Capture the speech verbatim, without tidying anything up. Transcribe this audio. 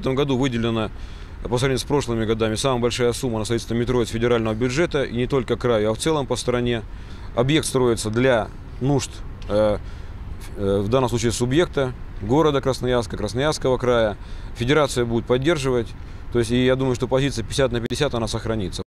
этом году выделена, по сравнению с прошлыми годами, самая большая сумма на строительство метро из федерального бюджета, и не только краю, а в целом по стране. Объект строится для нужд, э, э, в данном случае субъекта, города Красноярска, Красноярского края. Федерация будет поддерживать, то есть, и я думаю, что позиция пятьдесят на пятьдесят она сохранится.